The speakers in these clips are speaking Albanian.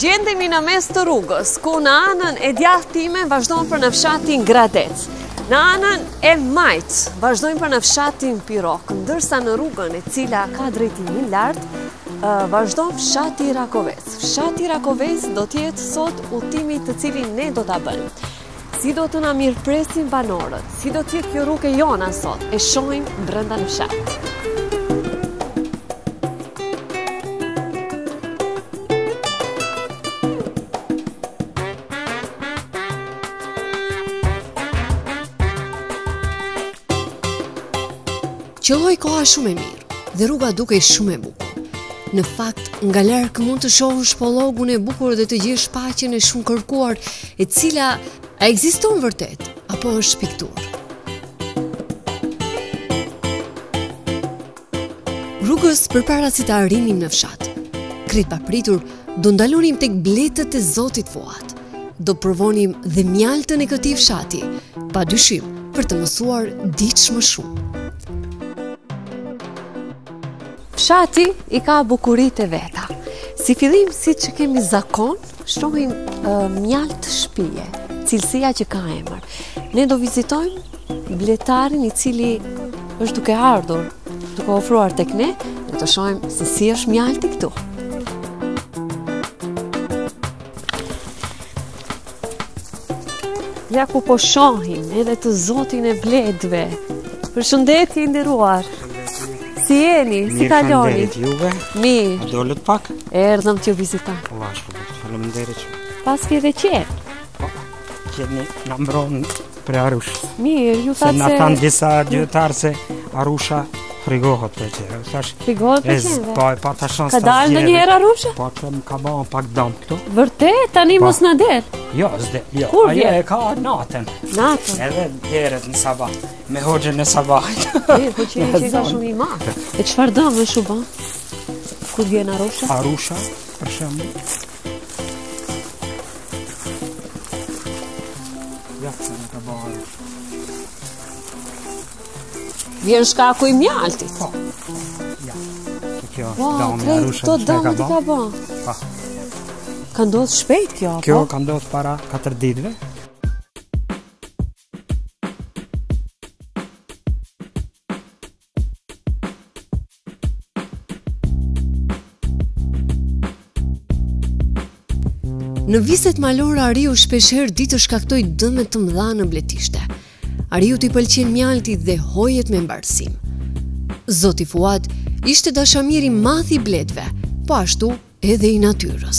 Gjendemi në mes të rrugës, ku në anën e djathtë time vazhdojmë për në fshatin Gradec. Në anën e majt vazhdojmë për në fshatin Pirok, ndërsa në rrugën e cila ka drejtimin lart, vazhdojmë fshati Rakovec. Fshati Rakovec do t'jetë sot udhëtimi të cilin ne do t'a bëjmë. Si do të na mirëpresin banorët, si do t'jetë kjo rrugë jona sot, e shohim brenda në fshat. Qelloj koha shumë e mirë dhe rruga duke shumë e bukur. Në fakt, nga larg mund të shohësh shpollogun e bukur dhe të gjesh paqen e shumë kërkuar, e cila a ekziston vërtet apo është pikturë. Rrugës përpara se të arrinim në fshat, krejt papritur do ndalonim tek bletët e Zotit Fuad. Do provonim dhe mjaltën e këtij fshati, padyshim për të mësuar diç më shumë. Fshati i ka bukurit e veta. Si fillim, si që kemi zakon, shohim mjalt shtëpie, cilësia që ka emër. Ne do vizitojmë bletarin i cili është duke ardhur, duke ofruar tek ne, dhe të shohim se si është mjalti këtu. Ja ku po shohim edhe të Zotin e bledve. Përshëndetje i nderuar. Si jeni? Si kaloni? Juve? Mirë. A dolët pak? Erdhëm t'ju vizitoj. Faleminderit. Pas ke dhe qenë? Po, qeni na mbron për Arushë. Mirë, ju Se thatë na se... thanë disa gjyqtarë se Arusha frigohet për qërë. Frigohet për qenëve? Po, e pa ta shansë Ka dalë ndonjëherë Arusha? Po, që më ka bënë pak dëmë këtu. Vërtet, tani mos na del. Jo, s'de, jo. Kur Ajo vjen? e ka natën. Natën. Edhe deret në sabah. Me hoxhën e sabahit. Po që ka shumë i madh. E çfarë dëmë është u bën? Kur vjen Arusha? Arusha, për shembull. Ja, se në ka bënë Arusha. Vjen shkaku i mjaltit. Po, ja. Kjo Wow, dëmë krejt Arusha këto që dëmë të ka bën. Po. Ka ndodhur shpejt kjo, apo? Kjo ka ndodhur para 4 ditëve. Në viset malore Ariu shpeshherë ditë shkaktoi dëme të mëdha në bletishte. Ariut i pëlqen mjalti dhe hojet me mbarësim. Zoti Fuad ishte dashamir i madh i bletëve, po ashtu edhe i natyrës.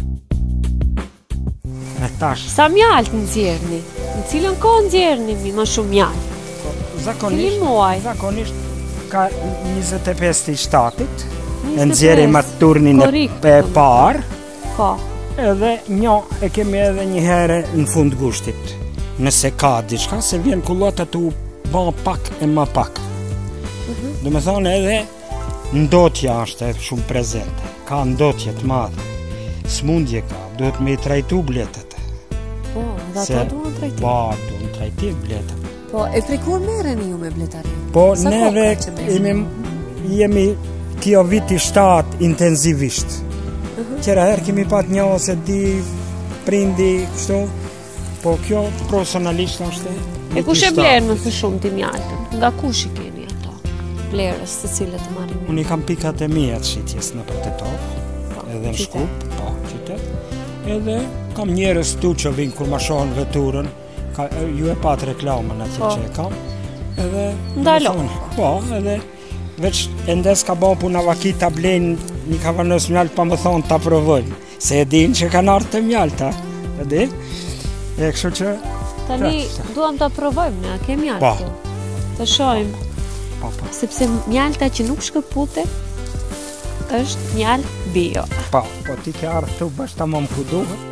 E tash, Sa mjalt nxjerrni? Në cilën kohë nxjerrni më shumë mjalt? Cili muaj? zakonisht ka 25 i shtatit, 25, e nxjerrim atë turnin korrekt, e parë, Ka. edhe një e kemi edhe një herë në fund gushtit. Nëse ka diçka, se vjen kullota të u bën pak e më pak. Do me thonë edhe ndotja është e shumë prezente. Ka ndotje të madhe. Smundje ka, duhet me i trajtu bletët. Po, dhe Se- ato duhen trajtim. Po, duhet trajtim bletët. Po, e frikur merreni ju me bletarin? Po, Sa kohë neve ka që merreni? jemi kjo viti 7 intenzivisht. Qëra herë kemi pat një ose di prindi kështu, po kjo profesionalisht është E kush e viti blerë 7. më së shumë ti mjaltën? Nga kush i keni ato? Blerës të cilët të marrin? Unë i kam pikat e mia të shitjes në për Tetov, edhe në qytet. Shkup, po, qytet. Edhe kam njerëz tu që vinë kur ma shohin veturën, ju e pat reklamën atje Po. që e kam. Edhe Ndalon. Po, edhe veç endes ka bën puna vakita blejnë një kavanos mjalt pa më thonë ta provojnë. Se e din që kanë ardhur të mjalta. E di? E kështu që Tani duam ta provojmë ne, a ke mjalt Po. këtu? Të shohim, po, sepse mjalta që nuk shkëputet është mjalt bio. po ti ke ardhur këtu bashkë tamam ku duhet.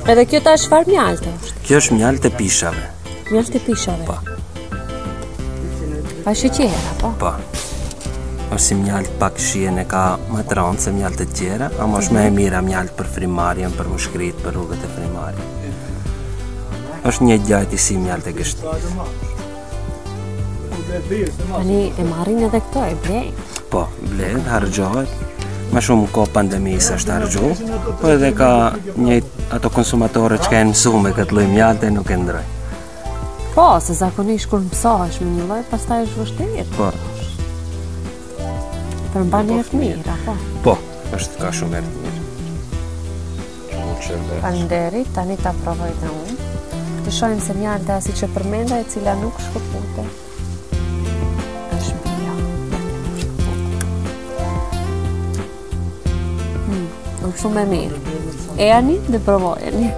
Edhe kjo ta çfarë mjalte është? Kjo është mjaltë e pishave. Mjalte pishave? Po. Pa sheqera, po? Po. Është si mjaltë pak shijen e ka më të rëndë se mjaltë të tjera, ama është më e mira mjaltë për frimarjen, për mushkrit, për rrugët e frimarjes. Është një gjajti si mjaltë e gështit. Tani e marrin edhe këto, e blejnë? Po, blejnë, hargjohet. Më shumë ko pandemisë është hargju, po edhe ka ato konsumatorë që ka e mësu me këtë lloj mjalte nuk e ndroj. Po, se zakonisht kur mësohesh me një lloj, pastaj është vështirë. Po. Për mbani e të mira, po. Po, është ka shumë e të mirë. Faleminderit, tani ta provoj dhe unë. Të shohim se mjalta si që përmenda e cila nuk shkëpute. Është bia. Është shumë e mirë. E ani dhe provojeni.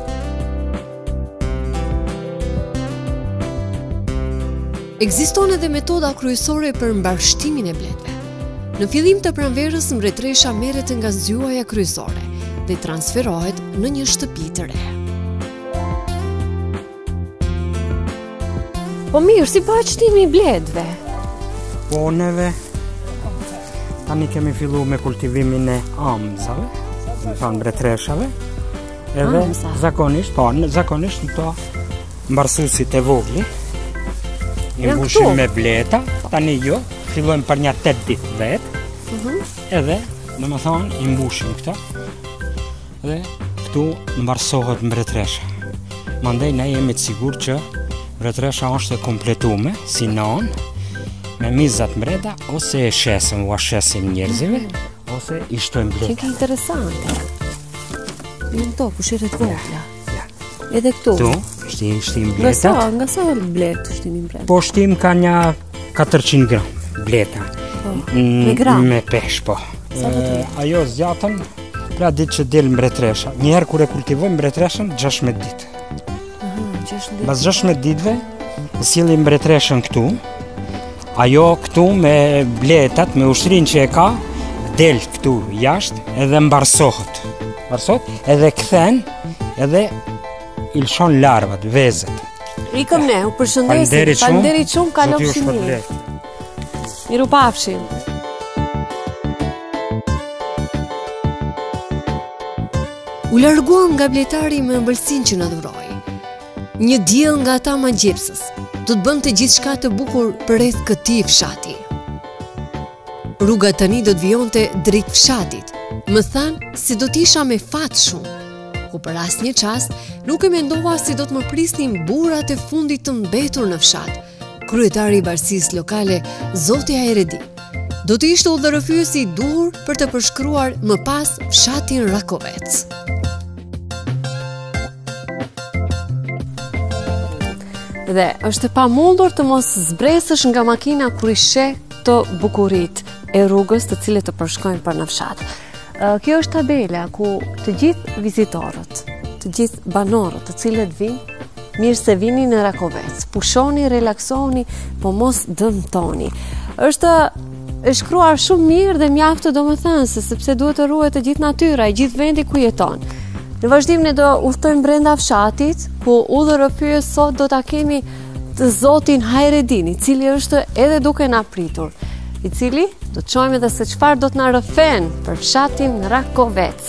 Ekziston edhe metoda kryesore për mbarshtimin e bletëve. Në fillim të pranverës mbretëresha merret nga zgjuaja kryesore dhe transferohet në një shtëpi të re. Po mirë, si pa shtimi i bletëve? Po neve tani kemi fillu me kultivimin e amzave, më thonë mbretreshave, edhe zakonisht, po, zakonisht në to mbarsusit e vogli, i mbushim me bleta, tani jo, fillojmë për një 8 ditë vetë, edhe, në më thonë, i mbushim këta, dhe këtu mbarsohet mbretresha. Mandej ne jemi të sigur që mbretresha është e kompletume, si non, me mizat mbreta, ose e shesim, u ashesim njerëzive, ose i shtojmë bleta. Që ka interesante. Në to, pushiret vogla. Edhe këtu. Këtu, shtim bletat. Nga sa bletë shtimin bletë? Po shtim ka një 400 gram bleta. Me gram? Me pesh, po. Ajo zjatën, pra ditë që del mbretresha. Njëherë kur e kultivojmë mbretreshën, 16 ditë. Bas 16 ditëve, sillim mbretreshën këtu. Ajo këtu me bletat, me ushtrin që e ka, del këtu jashtë edhe mbarsohet. Edhe kthen, edhe i lëshon larvat, vezët. Ikëm ne, u përshëndesim. Faleminderit shumë, kalofshi mirë. Miru pafshim. U larguam nga bletari me ëmbëlsinë që na dhuroi. Një diell nga ata magjepsës do të bënte gjithçka të bukur përreth këtij fshati. Rruga tani do të vijonte drejt fshatit. Më thanë si do t'isha me fat shumë, ku për asnjë çast nuk e mendova si do të më prisnin burrat e fundit të mbetur në fshat. Kryetari i bashkisë lokale, zoti Aeredi, do të ishte udhërrëfyesi i duhur për të përshkruar më pas fshatin Rakovec. Dhe është e pamundur të mos zbresësh nga makina kur i sheh të bukurit e rrugës të cilët të përshkojnë për në fshat. Kjo është tabela ku të gjithë vizitorët, të gjithë banorët të cilët vinë, mirë se vini në Rakovec, pushoni, relaksoni, po mos dëmtoni. Është e shkruar shumë mirë dhe mjaftë domethënëse, sepse duhet të ruhet të gjithë natyra, i gjithë vendi ku jeton. Në vazhdim ne do udhtojmë brenda fshatit, ku udhërrëfyes sot do ta kemi të zotin Hajredin, i cili është edhe duke na pritur, i cili do të shohim edhe se çfarë do të na rrëfen për fshatin Rakovec.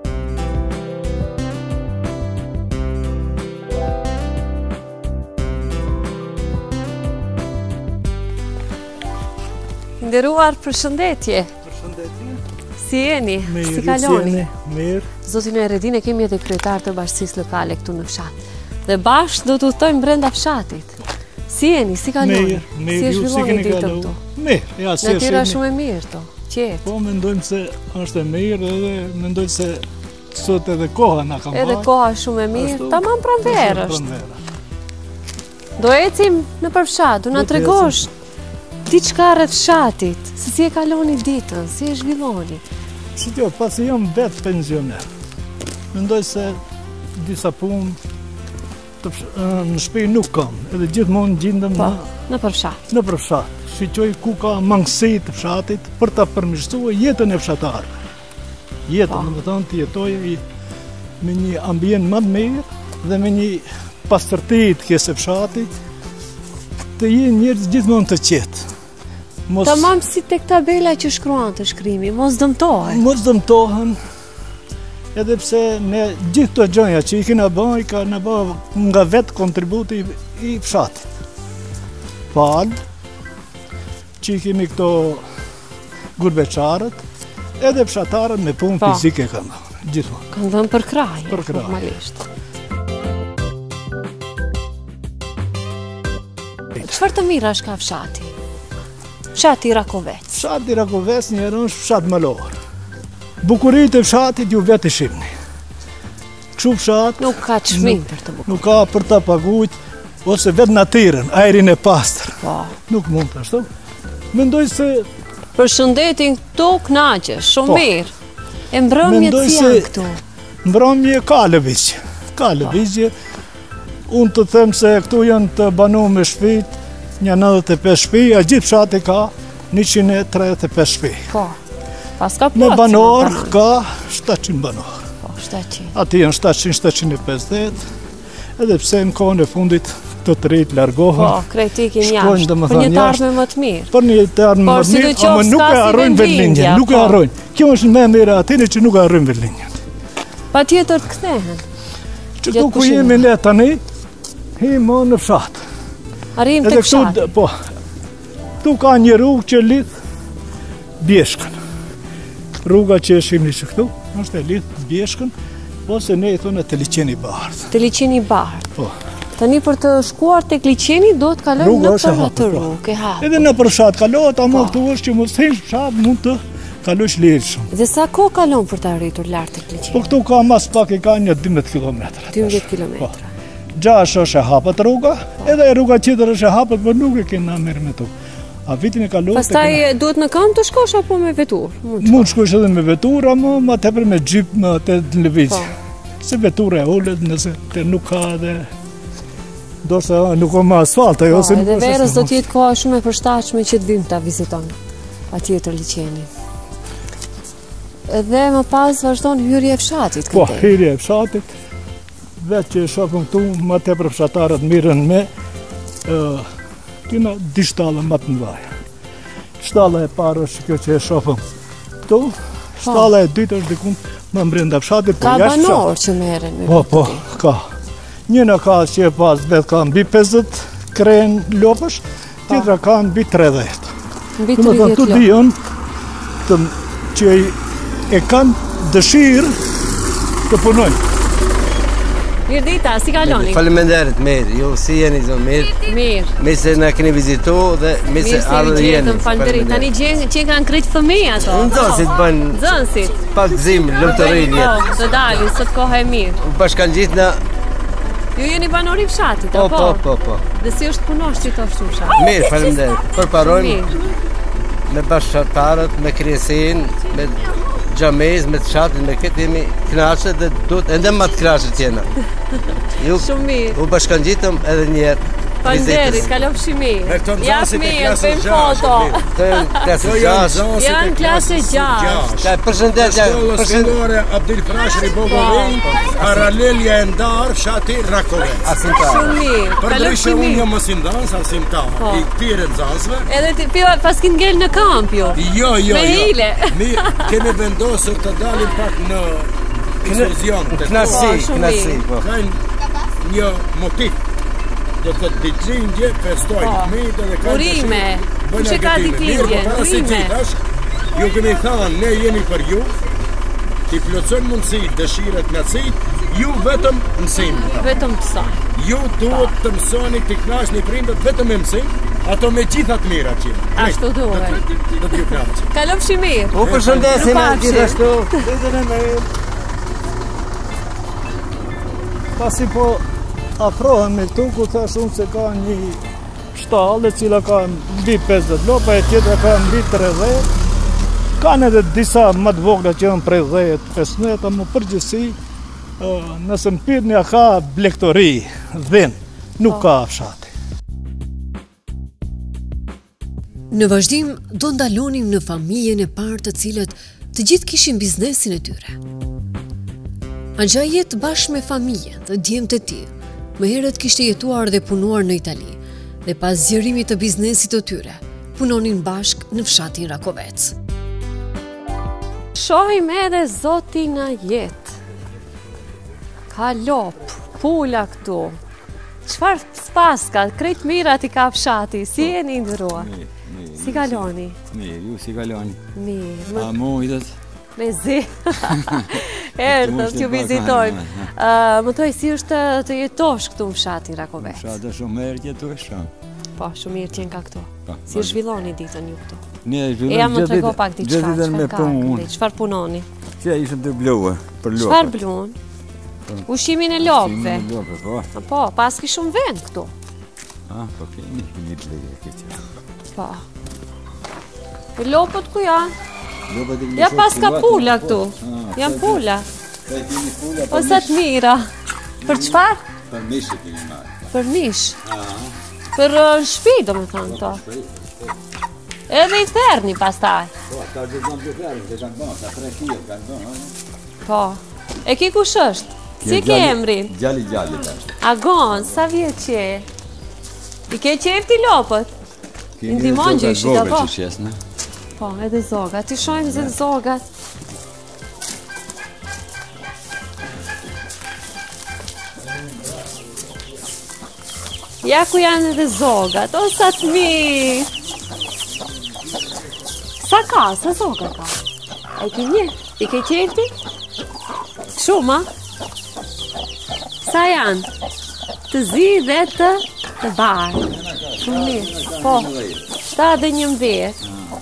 Nderuar, përshëndetje. Përshëndetje. Si jeni? Mirë, si kaloni? Mirë. Zotin Hajredin e kemi edhe kryetar të bashkisë lokale këtu në fshat. Dhe bashkë do të udhtojmë brenda fshatit. Si jeni? Si kaloni? Mirë, si e zhvilloni ditën këtu? Mirë, ja, si Natyra shumë e mirë këtu. Qetë. Po mendojmë se është e mirë edhe mendoj se sot edhe koha na ka marrë. Edhe koha shumë e mirë, tamam pranverë është. Do ecim në përfshat, do na tregosh diçka rreth fshatit, se si e kaloni ditën, si e zhvilloni. Si kjo, pasi jam vetë pensioner. Mendoj se disa punë në shtëpi nuk kam, edhe gjithmonë gjendem në përfshat. Në përfshat. Shqyqoj ku ka mangësi të fshatit për ta përmirësuar jetën e fshatarëve. Jetën, domethënë të jetojë me një ambient më të mirë dhe me një pastërti të kësaj fshati, të jenë njerëz gjithmonë të qetë. Tamam si tek tabela që shkruan të shkrimi, mos dëmtohen. Mos dëmtohen, edhe pse ne gjithë të gjëja që i kena bëj, ka në bëj nga vetë kontributi i fshatit. Palë, që i kemi këto gurbeqarët, edhe fshatarët me punë fizike kanë dhënë, gjithmonë. Kanë dhënë për kraj, normalisht. Çfarë të mira është ka fshati? Fshati Rakovec. Fshati Rakovec njërë është fshat malor. Bukurit e fshatit ju vetë i shimni. Kështu fshat... Nuk ka çmim për të bukurit. Nuk ka për të pagujt, ose vetë natyren, ajrin e pastër. Nuk mund të ashtu. Mendoj se... Për shëndetin këtu knaqesh, shumë mirë. E mbrëmje të janë këtu. Mbrëmje ka lëvizje. Ka lëvizje. Unë të them se këtu janë të banu me shpit, një 95 shpi, a gjithë fshati ka 135 shpi. Po, pas ka plotë. Me banor ka 700 banor. Po, 700. Ati janë 700-750, edhe pse në kohën e fundit të rritë largohën. Po, krejtikin jashtë, për një të ardhme më të mirë. Për një të ardhme më të mirë, ama nuk e arrojnë vendlinjen, nuk e arrojnë. Kjo është me mire atini që nuk e arrojnë vendlinjen. Pa tjetër të kthehen. Që tu ku jemi ne tani, himo në fshatë. Arrim të fshatë. Po, tu ka një rrugë që lidh Bjeshkën. Rruga që e shimni që këtu, është e lidh Bjeshkën, ose ne i thonë të liqeni bardhë. Të liqeni bardhë. Po. Tani për të shkuar të liqeni, do të kalojmë në për atë rrugë. Edhe në për fshatë kalohet, ama këtu është që mos thënë fshatë mund të kalosh lirshëm. Dhe sa ko kalon për të arritur lartë të liqeni? Po këtu ka mas pak i ka një 12 km. 12 km. Gjash është e hapët rruga, edhe rruga qitër është e hapët, për nuk e kena mirë me tu. A vitin e kaluar... Pastaj duhet në kam të shkosh apo me vetur? Mund shkosh edhe me vetur, ama ma tepër me gjip më të lëvizje. Se vetur e ullet, nëse të nuk ka dhe... Do se nuk o më asfalt, ajo se nuk... Edhe verës do t'jetë koha shumë e përshtatshme që të vim të viziton atjetër liqeni. Edhe më pas vazhdon hyrje e fshatit Po, hyrje e fshatit. Vetë që shofëm këtu, ma tepër fshatarët mirën me, kina di shtallë më të mbaja. Shtalla e parë është kjo që e shofëm këtu, shtalla e dytë është dikun më mbrenda fshatit. Ka banor që meren me vëtë. Po, ka. Njëna ka që e pas vetë ka mbi 50 kren lopësh, tjetra ka mbi 30. Mbi 30 lopë. Të dion që e kanë dëshirë të punojnë. Mirë dita, si kaloni? Faleminderit, mirë, ju si jeni zonë, mirë? Mirë. Mirë se në keni vizitu dhe mirë se ardhë jeni. Faleminderit. Tani që kanë krytë fëmija ato. Nxënësit bënë... Nxënësit. Pak zimë, lëmëtërin jetë. Po, të dali, sot koha e mirë. Bashkan gjithë në... Ju jeni banori fshatit, apo? Po. Dhe si është punosh që të ashtu fshatit? Mirë, faleminderit. Përparojmë me bashkëtarët, me kryesin, me gjamez, me të shatit, me këtë jemi knaqët dhe duhet ende ma të knaqët jena. Shumë mirë. U bashkan gjithëm edhe njerë. Faleminderit, kalofshi mirë. Jasë mirë, bëjmë foto. Të klasë 6. Janë klasë 6. Përshëndetje. Shkollore Abdil Frashri Bogorin, paralelja e ndarë fshati Rakovec. Shumë mirë. Përndryshe unë jam mësindans, asimtar i këtire nxënësve. Edhe pas kin ngel në kamp ju. Jo. Me hile. Kemi vendosur të dalim pak në ekskursion. Knasi. Ka një motiv. Do të ditëlindje, festojnë fëmijët edhe kanë urime. Kush e ka ditëlindje? Urime. Ju keni thënë, ne jemi për ju, t'i plotësojmë mundësi, dëshiret, knatësit, ju vetëm mësini. Vetëm mësoni. Ju duhet të mësoni, t'i knaqni prindët vetëm me mësim, ato me gjithat mira që. Ashtu duhet. Do t'ju knaqë. Kalofshi mirë. U përshëndesim gjithashtu. Pasi po afrohem me këtu, ku thash unë se ka një shtallë, cila ka mbi 50 lopa, e tjetra ka mbi 30. Kanë edhe disa më të vogla që janë prej 10-15, ama përgjithësi, nëse më pyetni a ka blegtori, dhin, nuk ka fshati. Në vazhdim, do ndalonim në familjen e parë të cilët të gjithë kishin biznesin e tyre. Axha jetë bashkë me familjen dhe djemtë e tij. Më herët kishte jetuar dhe punuar në Itali dhe pas zgjerimit të biznesit të tyre, punonin bashkë në fshatin Rakovec. Shohim edhe zotin na jetë. Ka lop, pula këtu. Çfarë spaska, krejt mirat i ka fshati, si jeni ndërruar? Si kaloni? Mirë, ju si kaloni? Mirë. A mujtët? Me zi. Erdhëm t'ju vizitojmë. Më thoj, si është të jetosh këtu në fshatin Rakovec? Fshatë shumë herë që tu është. Po, shumë mirë t'jen ka këtu. Si zhvilloni ditën ju këtu? Ne E zhvillon jam më trego pak diçka, me çfarë ka? punë. Çfarë punoni? Që ishëm të blua, për lopë. Çfarë blun? Ushimin e lopëve. Lopë, po. Po, pas ki shumë vend këtu. Po kemi blejë këtë. Po. E lopët ku janë? Lopët e Ja pas ka pula këtu. Janë pula. O sa të mira. Për çfarë? Për mishë të një marë. Për mish. Për shtëpi, do më thënë to. Edhe i therni pastaj. Po, ta gjithon të fjarën, që kanë bënë, ta 3 kilo kanë bënë. Po. E ki kush është? Si ke emrin? Gjalli të është. Agon, sa vjetë që e? I ke qefti lopët? Ndimon gjyshit, apo? Që shes, ne? Po, edhe zogat. Ti shojmë zë zogat. Ja ku janë edhe zogat. O, sa të mirë! Sa ka? Sa zoga ka? A i ke një? I ke qefti? Shumë, a? Sa janë? Të zi dhe të barë. Shumë mirë. Po, 7-11.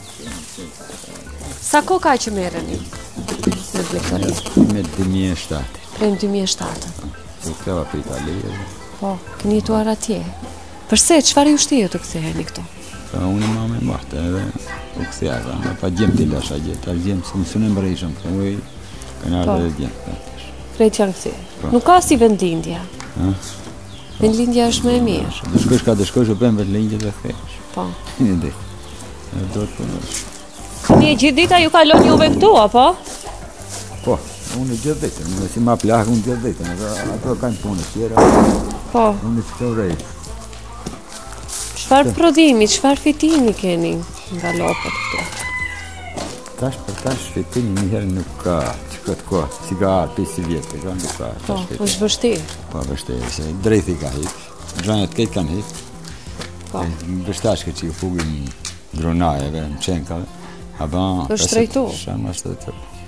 Sa ko ka që mereni? Në bлекtori? Me 2007. Prej në 2007. Se këtëva për Italijë. Po, këni jetuar atje. Përse, qëfar ju shtiju të ktheheni këto? Pa unë ma me martë edhe u këthjera. Pa gjemë t'i lasha gjetë. Ta gjemë se mësune më rejshëm. Se uj, kanë ardhe dhe gjemë. Krejt janë këthi. Nuk ka si vendlindja. Vendlindja është më e mirë. Dëshkosh ka dëshkosh u pëmë vendlindje dhe këthesh. Po. Një dhe. Do të punosh. Një gjithë dita ju kalon juve këtu, apo? Po, unë gjithë ditën. Në si ma plakë unë gjithë ditën. Ato kanë punë tjera. Po. Unë që të rejtë. Çfarë prodhimi, çfarë fitimi keni nga lopët këtu? Tash për tash fitimi njëherë nuk ka që këtë kohë, si ka arë 5 vjetë, ka nuk ka. Po, është vështirë. Po, vështirë, se drejthi ka hitë, gjanët këtë kanë hitë. Po. Vështash këtë që ju fugin dronajeve, në qenkave, a ban... është drejtu. Shanë ashtë të tërë.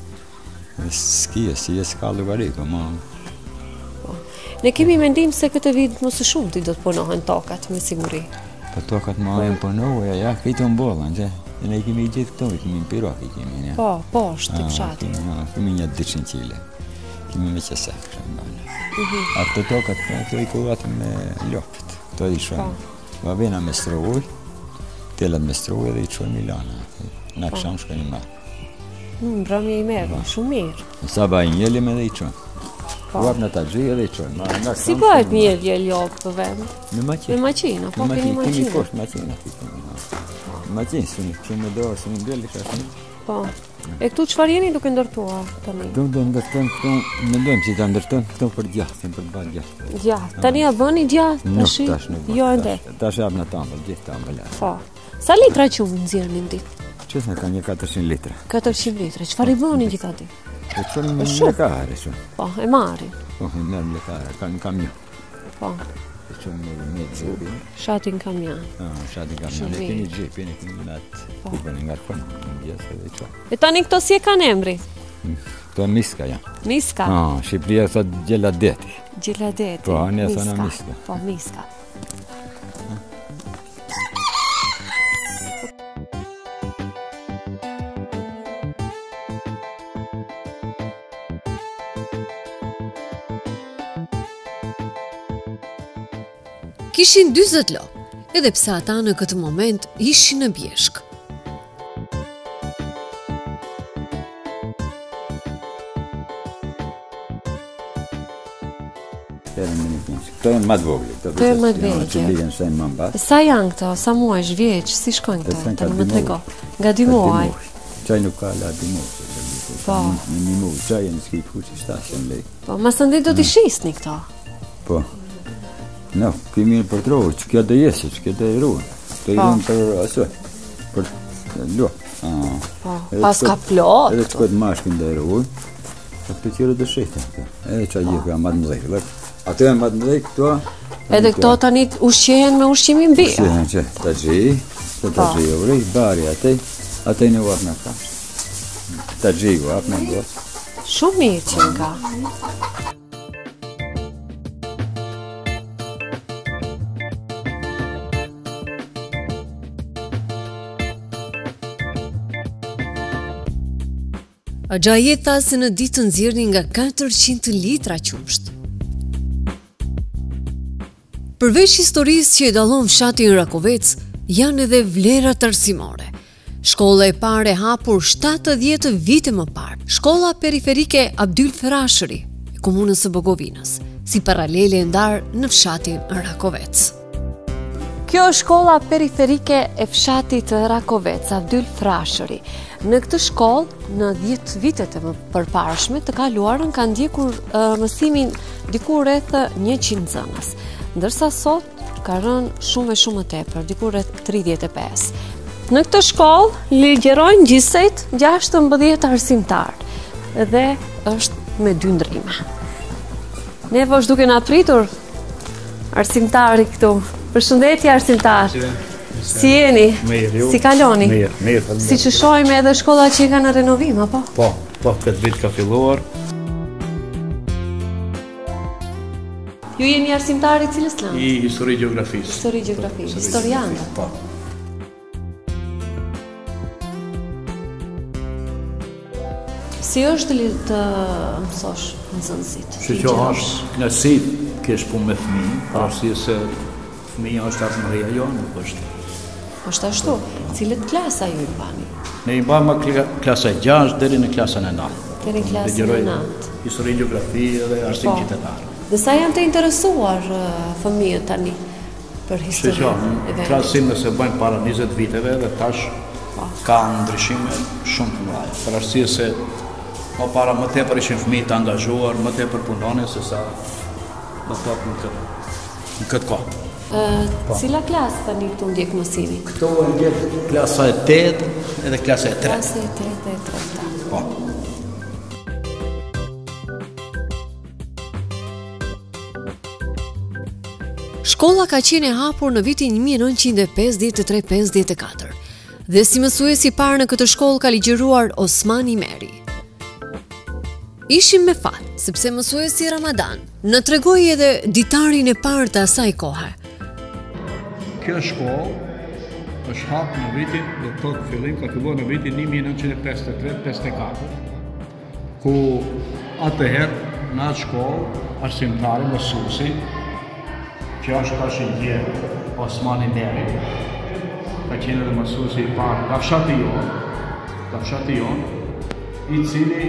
S'kije, si e s'ka lugariko, ma... Ne kemi mendim se këtë vit më së shumë ti do të punohen tokat, me siguri. Po tokat ma e më punohu, ja, këtë në bolën, që ne kemi gjithë këto, kemi në pirok i kemi, ne. Po, po, është të pshati. Kemi një 200 kile, kemi me qësek, shumë bane. A të tokat, këto i kullat me lopët, këto i shumë. Va vena me struuj, telat me struuj dhe i qoj Milana, në kësham shkojnë ma. Mbrëmje i merë, shumë mirë. Sa ba i njelim edhe i qoj. Uap në të gjë edhe i qoj. Si bëhet mjelje lopëve? Me maqinë. Me maqinë, po keni maqinë. Kemi kosht maqinë. Maqinë, së një me dorë, së një bjellë, shashtë një. Po. E këtu qëfar jeni duke ndërtua tani? Do ndërtojmë këtu, mendojmë që ta ndërtojmë këtu për gjahtë, për të bërë gjahtë. Gjatë, tani a bëni gjatë? Nuk, tash nuk. Jo, ende. Tash jabë në tambël, gjithë tambël. Po. Sa litra qumë nëzirë një ditë? Qësë në ka një 400 litre. 400 litre, qëfar i bëni gjitha ti? E qënë më mlekare, qënë. Po, e marrin. Po, i merë mlekare, ka në kamion. Po. E qënë me gjepin. Shatin kamion. Shatin kamion, e keni gjepin, e keni në atë kubën, nga rëkonë, në gjesë edhe i qënë. E tani këto si e kanë emri? Këto e miska janë. Miska? Shqipëria thot gjeladeti. Gjeladeti. Po, ne thona miska. Po, miska. Kishin 40 lopë, edhe pse ata në këtë moment ishin në bjeshk. Këto janë matë vogli. Këto janë matë vogli. Sa janë këto? Sa muaj, vjeç? Si shkojnë këto? Të më trego. Nga 2 muaj. Qaj nuk ka la 2 muaj. Në një mu, gjajë në s'ki fuqi 700 lek. Po, ma së ndit do t'i shisni këto? Po. No, këmi për të rohë, që kjo dhe jesi, që kjo dhe i ruën. Të i ruën për asoj, për lo. Po, pas ka plot. Edhe që këtë mashkin dhe i ruën, të tjere dhe shete. Edhe që a gjithë ka matë mëdhej. Ato e matë mëdhej këto. Edhe këto tani ushqehen me ushqimin bia. Ushqehen që të gji, të gji u rej, bari atej në vapë në kash. Të gji u vapë në vapë. Shumë mirë që nga. Axhajet tha se në ditë nxjerrni nga 400 litra qumsht. Përveç historisë që i dallon fshatin Rakovec, janë edhe vlerat arsimore. Shkolla e parë e hapur 70 vite më parë, shkolla periferike Abdyl Frashëri, e komunës së Bogovinës, si paralele e ndarë në fshatin Rakovec. Kjo është shkolla periferike e fshatit Rakovec, Abdyl Frashëri. Në këtë shkollë, në 10 vitet e më përparshme të kaluarën, kanë ndjekur mësimin diku rreth 100 nxënës, ndërsa sot ka rënë shumë e shumë më tepër, diku rreth 35. Në këtë shkollë ligjerojnë gjithsejt 16 arsimtarë dhe është me 2 ndrime. Neve është duke na pritur arsimtari këtu. Përshëndetje arsimtar. Si jeni? Mirë, ju? Si kaloni? Mirë. Si që shojme edhe shkolla që i ka në renovim, apo? Po, këtë vit ka filluar. Ju jeni arsimtari cilës land? I histori geografisë. Histori geografisë, historianë. Po. Si është të mësosh nxënësit? Që që është knësit kesh punë me fëmijë, për arsye se fëmija është atë mëreja jo, nuk është. Është ashtu, cilët klasa ju i bani? Ne i bëjmë klasa 6 deri në klasën e 9. Deri në klasën e 9. Histori, gjeografi dhe arsim qytetar. Dhe sa janë të interesuar fëmijët tani për historinë e vendit? Krahasim nëse bëjmë para 20 viteve dhe tash ka ndryshime shumë të mëdha. Për arsye se më para më tepër ishin fëmijë të angazhuar, më tepër punonin se sa do të thotë në këtë kohë. Cila klasë tani këtu ndjek mësimi? Këto e ndjek klasa e 8 edhe klasa e 3. Klasa e 8 dhe e 3. Po. Shkolla ka qenë e hapur në vitin 1953-54 dhe si mësues i parë në këtë shkollë ka ligjëruar Osmani Meri. Ishim me fat, sepse mësuesi Ramadan në tregoi edhe ditarin e parë të asaj kohe. Kjo shkollë është hapë në vitin, do të thotë fillim, ka filluar në vitin 1953-54, ku atëherë në atë shkollë arsimtari mësuesi, që është tash i ndjerë Osmani Meri, ka qenë edhe mësuesi i parë ka fshati jonë, i cili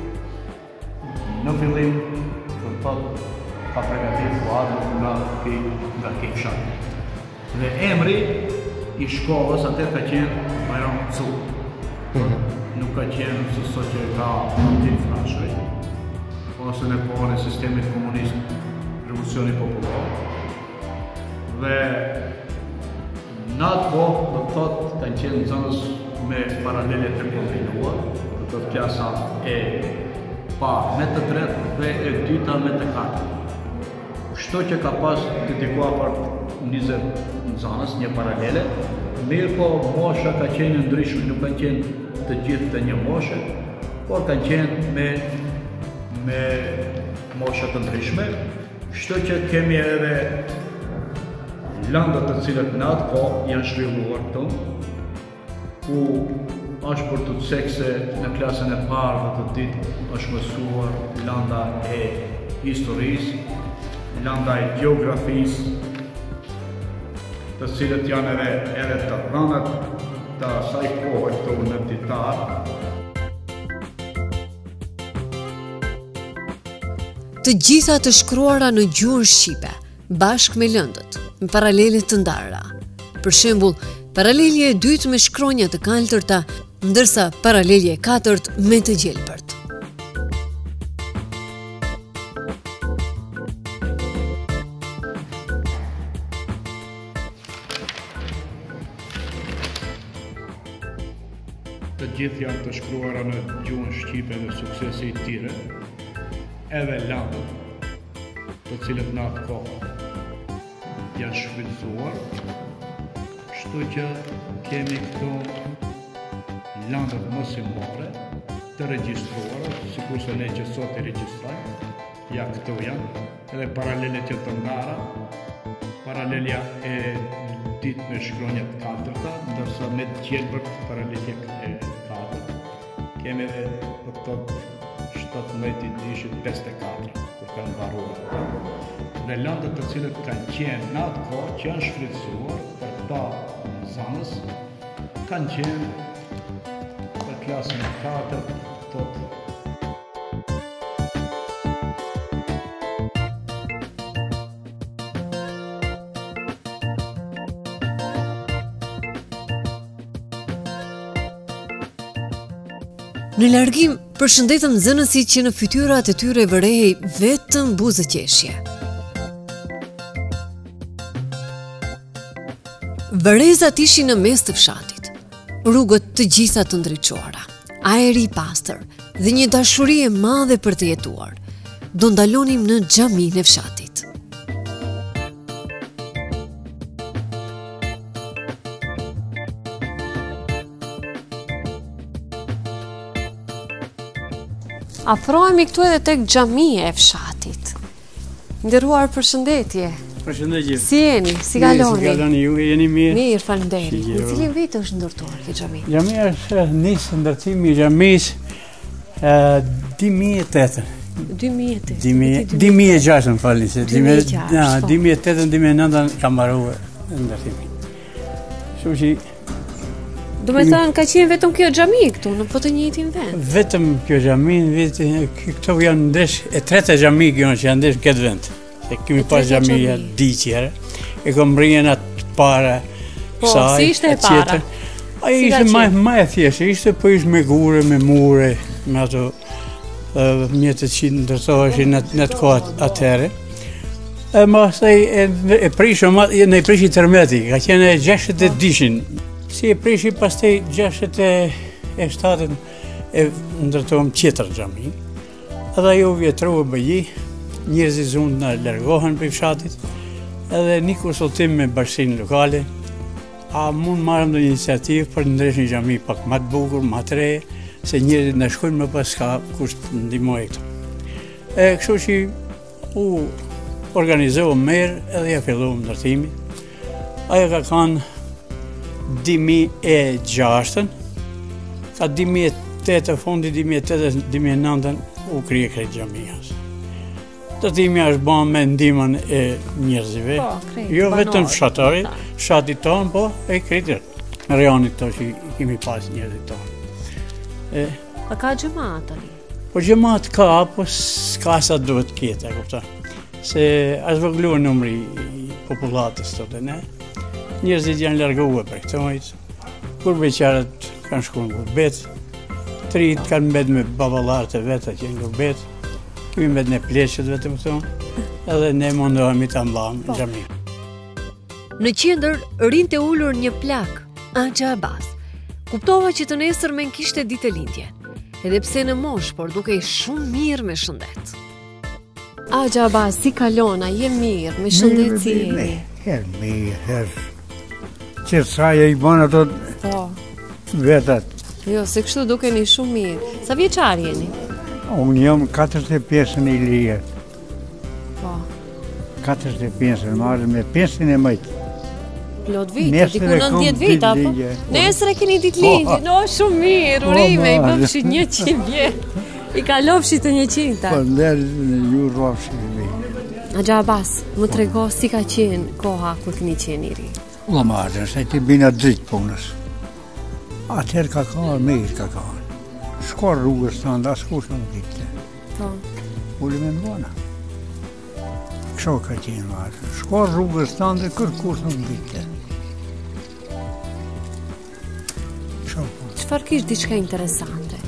në fillim, do të thotë, ka përgatit kuadrën nga këj fshati. Dhe emri i shkollës atër ka qenë Bajram Cuk. Nuk ka qenë si sot që ka Abdyl Frashëri, ose në kohën e sistemit komunist, revolucioni popullor. Dhe në atë kohë, do të thotë, kanë qenë nxënës me paralele të kombinuar, do të thotë klasa e parë me të tretë dhe e dyta me të katërt. Kështu që ka pas dedikuar për 20 nxënës, një paralele, mirë po mosha ka qenë ndryshme, nuk kanë qenë të gjithë të një moshe, por kanë qenë me mosha të ndryshme, kështu që kemi edhe landat të cilët në atë kohë janë shvilluar këtu, ku është për të cekë se në klasën e parë dhe të ditë është mësuar landa e historisë, landa e geografisë, të cilët janë edhe të rënët të asaj kohë këtu në ditar. Të gjitha të shkruara në gjuhën shqipe, bashkë me lëndët, me paralele të ndarra. Për shembull, paralelja e dytë me shkronja të kaltërta, ndërsa paralelja e katërt me të gjelbërt. gjithë janë të shkruara në gjuhën shqipe dhe suksesi i tyre, edhe landët, të cilët në atë kohë janë shfrytzuar, kështu që kemi këto landët më simbole të regjistruara, sikurse ne që sot i regjistrojmë, ja këto janë, edhe paralelet që të ndara, paralelja e ditë me shkronjat katërta, ndërsa me të gjelbërt paralelje e katërt. Kemi edhe të 17 dishit 54, kur kanë mbaruar. Dhe landët të cilët kanë qenë në atë kohë që janë shfrytzuar për këta zanës, kanë qenë për klasën e 4 tot. Në largim, përshëndetëm nxënësit që në fytyrat e tyre vërehej vetëm buzëqeshje. Vërezat ishin në mes të fshatit, rrugët të gjitha të ndriçuara, ajri i pastër dhe një dashuri e madhe për të jetuar. Do ndalonim në xhaminë e fshatit. Afrohemi këtu edhe tek xhamia e fshatit. Nderuar përshëndetje. Përshëndetje. Si jeni? Si kaloni? Si kaloni ju? Jeni mirë? Mirë, faleminderit. Në cilin vit është ndërtuar kjo xhami? Xhamia është nisë ndërtimi i xhamisë 2008. 2006, më falni se 2008-2009 kam mbaruar ndërtimin. Kështu që do me thënë, ka qenë vetëm kjo xhami këtu, në po të njëjtin vend? Vetëm kjo xhami, këto janë ndesh, e treta xhami kjo që janë ndesh këtë vend. Se kemi pas xhamia di qere, e kom rrien atë para kësaj. Po, si ishte e para? Ajo ishte ma e thjeshtë, ishte po ishte me gure, me mure, me ato mjetët që ndërtoheshin në të kohë atëherë. E mastaj e prishëm, në i prishi tërmeti, ka qenë 60 dishin. Si e prishi pastaj 67 e ndërtohëm qetër xhami. Edhe ajo vjetrua bëji, njerëzit zunë në largohen për fshatit, edhe një konsultim me bashkinë lokale, a mund marrëm në iniciativë për ndresh një xhami pak më të bukur, më të re, se njerëzit në shkojnë më pas ka kush të ndihmoj këto. Kështu që u organizohëm merë edhe ja filluam ndërtimin. Ajo ka kanë 2006, ka 2008, fondi 2008-2009 u krije krejt xhamia. Ndërtimi është bën me ndihmën e njerëzve, jo vetëm fshatarit, fshatit tonë, po e krejt rajonit to që kemi pas njerëzit tonë. A ka xhamat tani? Po xhamat ka, po s'ka sa duhet ketë, kupton. Se është vogëluar numri i popullatës tonë, ne. Njerëzit janë larguar për këtë mojtë, kur beqarët kanë shkuar në gurbet, të rinjt kanë mbet me baballarët e veta që në gurbet, kemi mbet në pleqët vetëm këto, edhe ne mundohemi ta mbajmë në xhami. Në qendër rinte ulur një plak, Axha Abbas. Kuptova që të nesërmen kishte ditë lindje, edhe pse në moshë, por dukej shumë mirë me shëndet. Axha Abbas, si kalon, a je mirë, me shëndet si jeni? Herë mirë, herë. Qërësaja i banë ato vetat. Jo, se kështu dukeni shumë mirë. Sa vjeçar jeni? Unë jam 45 i lijet. Po. 45 marrë me 5 e mëjtë. Plot vite, diku 90 vite, apo? Nesër e keni ditë lindje. No, shumë mirë, urime, i bëfshit 100 vjetë. I kalofshit të 100-ta. Po, lërë ju rrofshit me. Axha Abbas, më trego si ka qenë koha kur keni qenë i ri? La marrën, se ti bina dritë punës. Atëherë ka kanë, mirë ka kanë. Shkor rrugës të nda, s'kush nuk ditë. Po. Uli me mbona. Kësho ka qenë marrën. Shkor rrugës të nda, kërkush nuk ditë. Çfarë kish diçka interesante?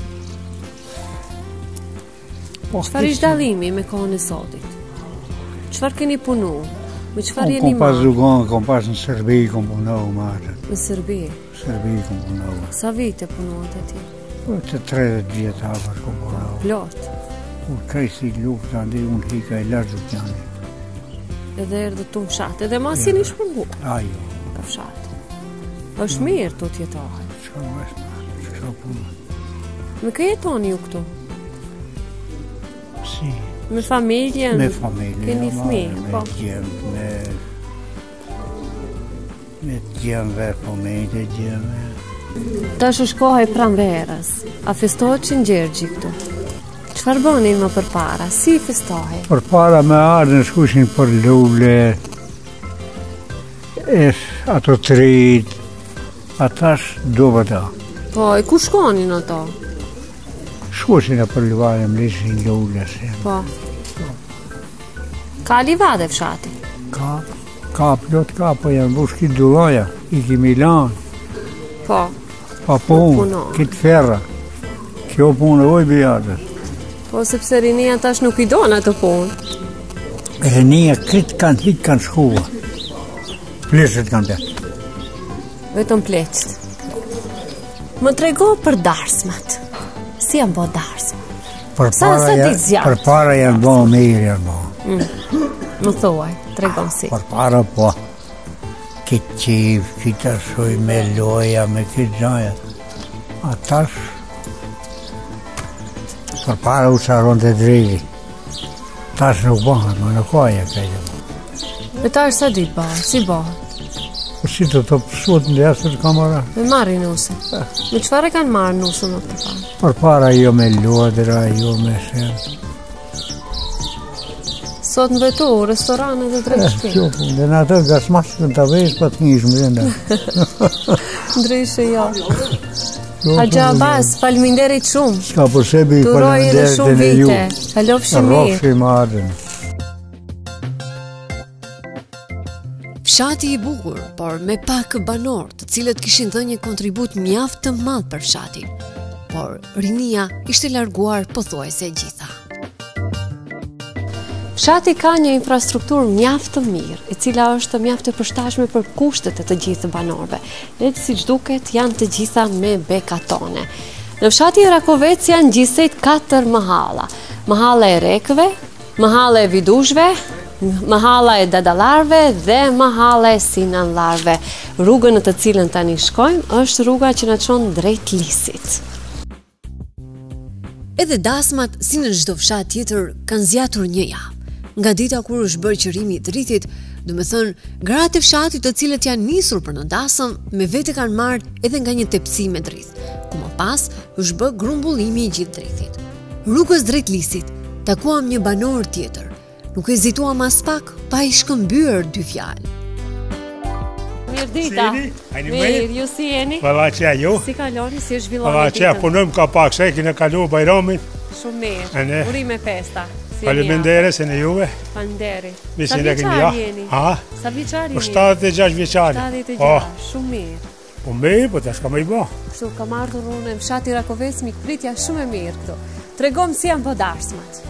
Çfarë ish dallimi me kohën e sotit? Çfarë keni punu? Me çfarë jeni marrë? Kom pas në Serbi, kom punohë marrë. Në Serbi? Serbi kom punohë. Sa vite punuat atje? Të 30 vjetë hapër ko bora. Plot. Kur kaj si lufta, ndi unë hika i lartë gjani. Edhe erdhë tu në fshat, edhe masin i shpërngu. Ajo. Për fshat. Është mirë tu t'jetohet. Qa më është marë, qa punë. Me kë jetoni ju këtu? Si? Me familjen? Me familjen. Keni fmi? Me gjemë, me gjemëve, po me i të gjemëve. Tash është koha e pranverës. A festohet që në Gjergji këtu? Çfarë bënin më përpara? Si festohej? Përpara me ardhën shkushin për lule, ato të rrit, atash do vëta. Po, e ku shkonin ato? Shkushin e për livare më lishin lule se. Po. Ka livade fshati? Ka plot ka, po janë bushki dullaja, i ki Milan. Po. Pa punë, kitë ferra. Kjo punë oj bijatës. Po, sepse rinia tash nuk i donë atë punë. Rinia kritë kanë hikë kanë shkua. Pleqët kanë betë. Vetëm pleqët. Më trego për darsmat. Si janë bo darsmat? Për para janë bo mirë janë bo. Më thuaj, tregon si. Për para po. Kitë qivë, kitë asoj me loja, me kitë gjaja. A tash për para u qaron të drejti. Tash nuk bëhen, më në koja kajtë. E tash sa ditë bëhen, si bëhen? Po si të pësut në desër kamara. Me marri nusën. Me qëfar e kanë marrë nusën në të parë? Për para jo me lodra, jo me shenë. Sot në vetu, restorane dhe drejtë shpi. Dhe në atë nga smasë të vesh, pa të njëshë mërënda. Ndryshe jo. Haxha Abbas, faleminderit shumë. Ska përsebi faleminderit shumë vite. Kalofshi mirë. Rofshi madhen. Fshati i bukur, por me pak banor, të cilët kishin dhënë një kontribut mjaft të madh për fshatin. Por rinia ishte larguar pothuajse gjitha. Fshati ka një infrastrukturë mjaft të mirë, e cila është mjaft e përshtatshme për kushtet e të gjithë banorëve. Le të siç duket janë të gjitha me bekatone. Në fshati e Rakovec janë gjithsej 4 mahalla. Mahalla e rekëve, mahalla e vidushve, mahalla e dadallarve dhe mahalla e sinanllarve. Rrugën në të cilën tani shkojmë është rruga që na çon drejt Lisit. Edhe dasmat, si në çdo fshat tjetër, kanë zgjatur një javë. Nga dita kur është bërë qërimi i dritit, do me thënë, gratë e fshatit të cilët janë nisur për në dasëm, me vete kanë marrë edhe nga një tepsi me dritë, ku më pas është bë grumbullimi i gjithë dritit. Rrugës drejt Lisit, takuam një banor tjetër. Nuk hezituam as pak, pa i shkëmbyer 2 fjalë. Mirë dita. Mirë, ju si jeni? Pavaçja ju? Si kaloni, si është zhvilluar Pavaçja, punojmë ka pak, se kine kalu bajramin. Shumë mirë, urime festa. Faleminderit se në juve. Faleminderit. Sa vjeçar jeni? Sa vjeçar jeni? Po 76 vjeçar. 76, shumë mirë. Po mirë, po tash ka më i bë. Kështu kam ardhur unë në fshati Rakovec, mikpritja shumë e mirë këtu. Tregom si janë bodarsmat.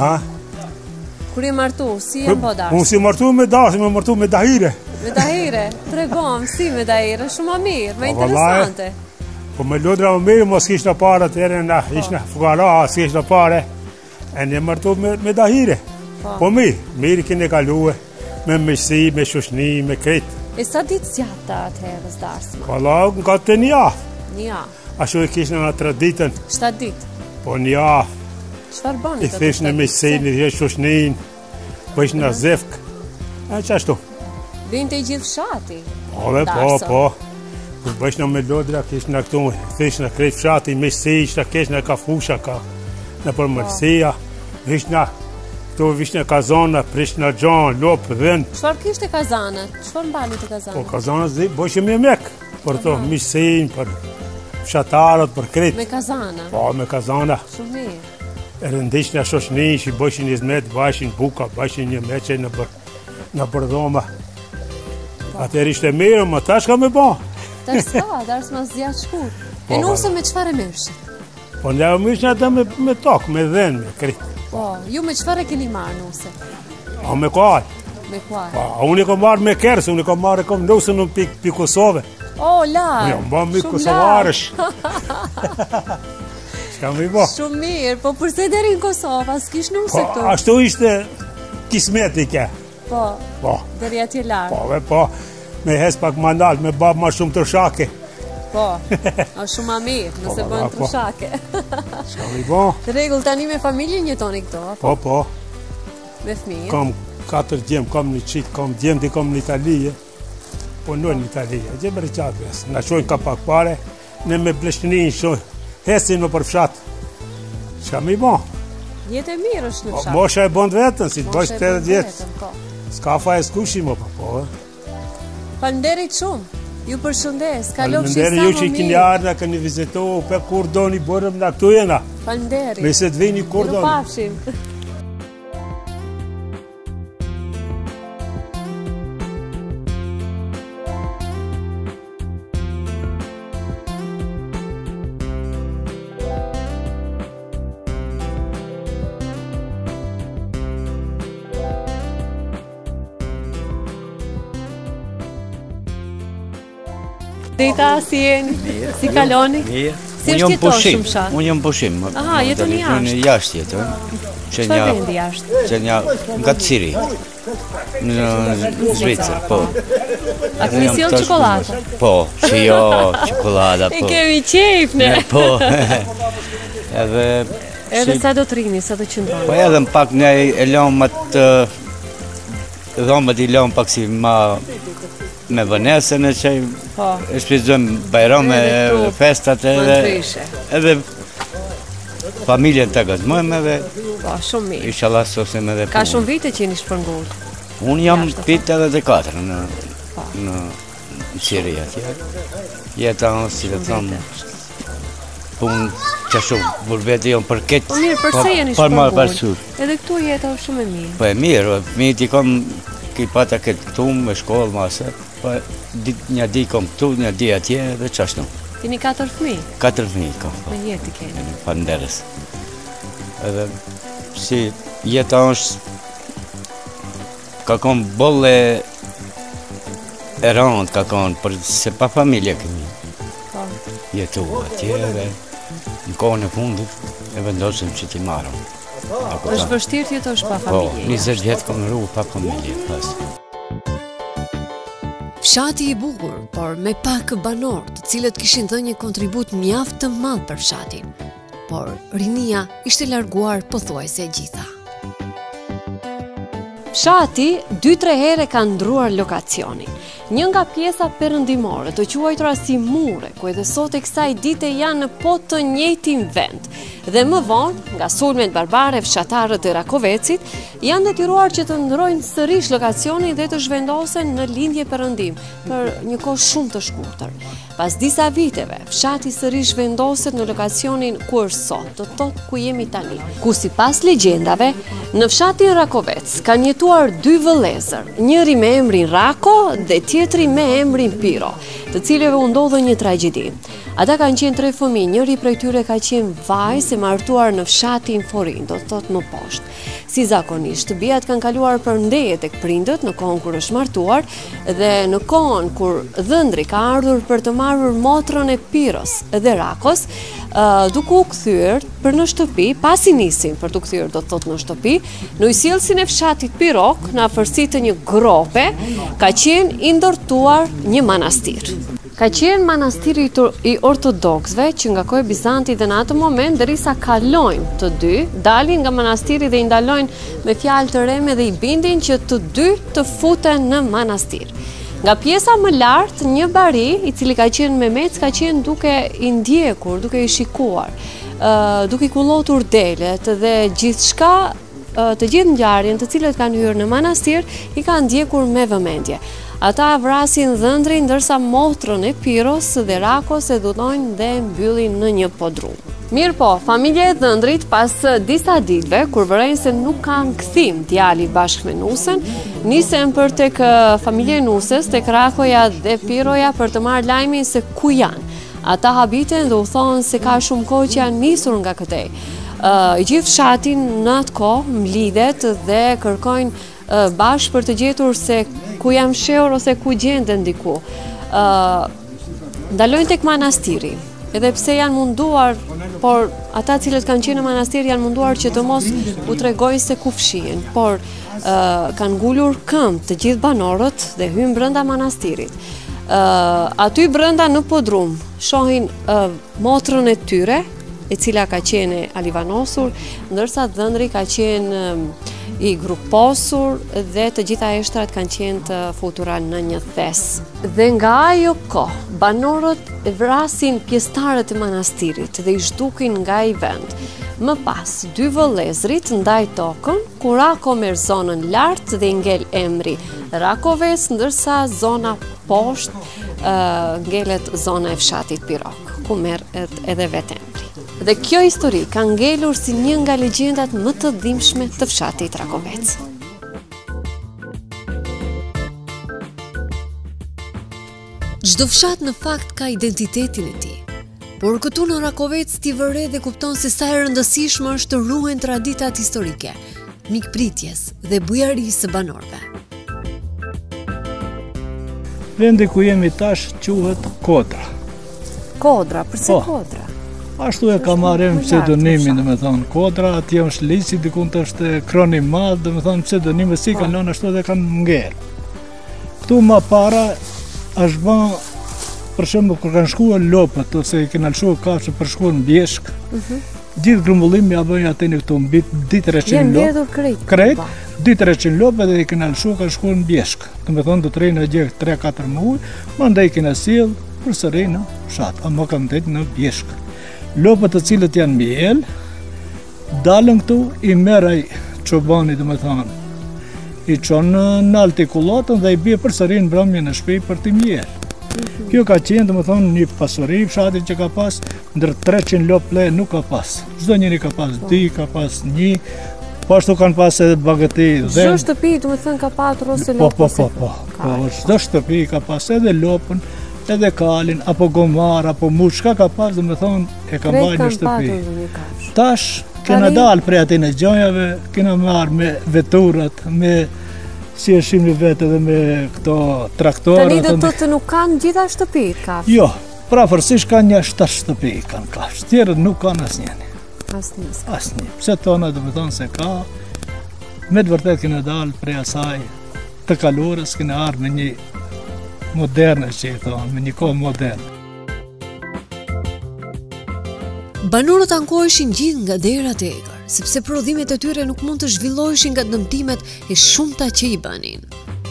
Kur je martu, si janë bodarsmat? Unë si martu me darsë, me martu me dahire. Me dahire? Tregom si me dahire, shumë më mirë, më interesante. Po me lodra më mirë, mos kishte parë atëherë na ishte fukara, s'kishte parë. E në martu me dahire. Po mirë kene kaluë, me mësi, me shushni, me kretë. E sa ditë zjata atëherës darsma? Pala, nga të një javë. Një javë? Ashtu e kishë në 3 ditën. 7 ditë? Po një javë. Qëfar bëni të I thishë në mësin, i thishë shushnin, po ishë në zefkë. E që ashtu? Vinte i gjithë fshati? Po. Kër bëjshë në me lodra, kishë në këtu, thishë në kretë fshati, mësi, ishë në kishë në kafusha, në përmërsia, vishë në këtu vishë në kazana, prishë në gjanë, lopë, dhenë. Qëfar kishte kazanët? Qëfar mbani të kazanët? Po kazanët bëjshë me mekë, për to mësin, për fshatarët, për kretë. Me kazana? Po, me kazana. Shumë mirë. E rëndishë në shoshni, që bëjshë një zmetë, bëjshë buka, bëjshë një meqe në përdhoma. Atër ishte mirë, më tash ka me ba. Tash s'ka, darës ma zjatë shkur. E nusë me qëfar e mërshit? Po në e mërshë atë me tokë, me dhenë, me kritë. Po, ju me qëfar e keni marë nusë? A me kajë. Me kuaj? Pa, unë i kom marrë me kërës, unë i kom marrë, kom ndosën në pi Kosove. O, larë! Jo, mba mi Kosovarësh. Shka më i bo? Shumë mirë, po përse deri në Kosovë, as kish nuse këtu? Po, ashtu ishte kismeti ke. Po, deri atje larë. Po, me hes pak mandal, me bab ma shumë të shake. Po, a shumë ma mirë, nëse bënë të shake. Shka më i bo? Regull, tani me familje njëtoni këto? Po. Me fëmijë? Kam 4 djemë, kam një qitë, kam djemë të kam në Italije. Po në Italije, gjemë rëqatës. Nga shojnë ka pak pare, ne me bleshtënin shojnë. Hesin më për fshatë. Shka më i bo? Jetë e mirë është në fshatë. Mosha e bënd vetën, si të bëjsh 80 vjetë. Ska fa e s'kushi më po. Falënderit shumë. Ju përshëndes, kalofshi sa më mirë. Falënderi ju që i kini ardhë, këni vizitohu, për kur do një bërëm në këtu jena. Falënderi. Me se të vini kur do një. Ju pafshim. Dita, si jeni? Si kaloni? Mirë. Si është jeton shumë shatë? Unë jam pushim. Aha, jeton jashtë? Jashtë jeton. Çfarë vendi jashtë? Që nga të Siri. Në Zvicër, po. A kemi sjell çokoladë? Po, që jo, çokolada, po. E kemi qejf ne. Po. Edhe sa do të rini, sa do qëndroni? Po edhe më pak ne e lëm atë dhomët i lëm pak si ma me vënesën e që e shpizojmë bajrame, festat edhe familjen të gazmojmë edhe shumë mirë. Inshallah sosim edhe punë. Ka shumë vite që jeni shpërngullt? Unë jam vite edhe dhe 4 në Siri atje. Jeta në si dhe thëmë punë që shumë burbeti jonë për këtë. Po mirë, përse jeni shpërngullt? Edhe këtu jeta shumë e mirë. Po e mirë, fëmijët i kom ki pata këtë këtu me shkollë masë. Po një di kom këtu, një di atje dhe qashtu. Keni 4 fëmijë? 4 fëmijë kom. Me jetë i keni? Falënderes. Edhe si jeta është ka kom bolle e rëndë ka kom, për se pa familje këmi. Jetu atje dhe në kohën e fundit e vendosim që ti marëm. është vështirë të jetosh pa familje? Po, 20 vjetë kom në rrugë pa familje. Fshati i bukur, por me pak banor, të cilët kishin dhënë një kontribut mjaft të madh për fshatin, por rinia ishte larguar pothuajse gjitha. Fshati 2-3 herë ka ndruar lokacionin. Një nga pjesa perëndimore të quajtura si mure, ku edhe sot e kësaj dite janë në po të njëjtin vend. Dhe më vonë, nga sulmet barbare fshatarët e Rakovecit, janë detyruar që të ndrojnë sërish lokacionin dhe të zhvendosen në lindje perëndim për një kohë shumë të shkurtër. Pas disa viteve, fshati sërish vendoset në lokacionin ku është sot, të tot ku jemi tani. Ku sipas legjendave, në fshatin Rakovec kanë jetuar 2 vëllezër, njëri me emrin Rako dhe tjetri me emrin Piro, të cilëve u ndodhi një tragjedi. Ata kanë qenë 3 fëmijë, njëri prej tyre ka qenë vajzë e martuar në fshatin Forin, do të thotë më poshtë. Si zakonisht, bijat kanë kaluar për ndeje tek prindët në kohën kur është martuar dhe në kohën kur dhëndri ka ardhur për të marrur motrën e Piros dhe Rakos, duke u kthyer për në shtëpi, pasi nisin për të kthyer do të thotë në shtëpi, në ujësjellsin e fshatit Pirok, në afërsi të një grope, ka qenë i ndërtuar një manastir. Ka qenë manastiri i ortodoksve që nga kohë Bizanti dhe në atë moment derisa kalojnë të dy, dalin nga manastiri dhe i ndalojnë me fjalë të reme dhe i bindin që të dy të futen në manastir. Nga pjesa më lartë, një bari i cili ka qenë Mehmet ka qenë duke i ndjekur, duke i shikuar, duke i kullotur delet dhe gjithçka, të gjithë ngjarjen të cilët kanë hyrë në manastir i kanë ndjekur me vëmendje. Ata vrasin dhëndrin, ndërsa motrën e Piros dhe Rakos e dhunojnë dhe mbyllin në një podrum. Mirë po, familja e dhëndrit pas disa ditëve, kur vërejnë se nuk kanë kthim djali bashkë me nusën, nisen për tek familja e nusës, tek Rakoja dhe Piroja për të marrë lajmin se ku janë. Ata habiten dhe u thonë se ka shumë kohë që janë nisur nga këtej. I gjithë fshatin në atë kohë mlidhet dhe kërkojnë bashkë për të gjetur se ku jam shehur ose ku gjenden diku. Ndalojnë tek manastiri. Edhe pse janë munduar, por ata cilët kanë qenë në manastir janë munduar që të mos u tregojnë se ku fshihen, por kanë ngulur këmbë të gjithë banorët dhe hyjnë brenda manastirit. Aty brenda në podrum shohin motrën e tyre, e cila ka qenë alivanosur, ndërsa dhëndri ka qenë i gruposur dhe të gjitha eshtrat kanë qenë të futura në një thes. Dhe nga ajo kohë, banorët vrasin pjesëtarët e manastirit dhe i zhdukin nga i vend. Më pas, 2 vëllezrit ndaj tokën, ku Rako merr zonën lart dhe i ngel emri Rakoves, ndërsa zona poshtë ngelet zona e fshatit Pirok, ku merr edhe vetë emri. Dhe kjo histori ka ngelur si një nga legjendat më të dhimbshme të fshatit Rakovec. Çdo fshat në fakt ka identitetin e tij. Por këtu në Rakovec ti vëre dhe kupton se sa e rëndësishme është të ruhen traditat historike, mikpritjes dhe bujarisë së banorëve. Vendi ku jemi tash quhet Kodra. Kodra, përse Kodra? Ashtu e ka marrë pseudonimin, domethënë Kodra, atje është liçi, dikun është kroni i madh, domethënë pseudonime si kanë lënë ashtu dhe kanë ngel. Ktu më para është bën, për shembull, kur kanë shkuar lopët ose i kanë lëshuar kafshë për shkuar në Bjeshk, gjithë grumbullimi ja bëjnë atë në këtu mbi 200-300 lopë. Krejt, 200-300 lopë dhe i kanë lëshuar kanë shkuar në Bjeshk. Domethënë do të rrinë gjë 3-4 muaj, mandej kanë sjell përsëri në fshat, ama kanë dhënë në Bjeshk. Lopët të cilët janë mjel, dalën këtu, i meraj çobani, domethënë, i qonë në artikullatën dhe i bie përsëri në mbrëmje në shtëpi për të mjel. Kjo ka qenë, domethënë, një pasuri i fshatit që ka pas, ndër 300 lopë ple nuk ka pas. Çdo njeri ka pas 2, ka pas 1, po ashtu kanë pas edhe bagëti. Çdo shtëpi, domethënë, ka patur ose lopë. Po, çdo shtëpi ka pas edhe lopën, edhe kalin, apo gomar, apo mush, ka pas, domethënë, e ka mbajtur në shtëpi. Tash, kena dalë prej aty në gjojave, kena marrë me veturat, me si e shihni vetë edhe me këto traktorët. Tani do të thotë nuk kanë gjitha shtëpit kafshë. Jo, prafërsisht kanë një 7 shtëpi kanë kafshë, tjerët nuk kanë asnjëni. Asnjë. Pse tona domethënë se ka, me të vërtetë kena dalë prej asaj të kalorës, kena ardhur me një moderne, që i thonë, me një kohë moderne. Banorët ankoheshin gjithë nga derat e egër, sepse prodhimet e tyre nuk mund të zhvilloheshin nga dëmtimet e shumta që i bënin.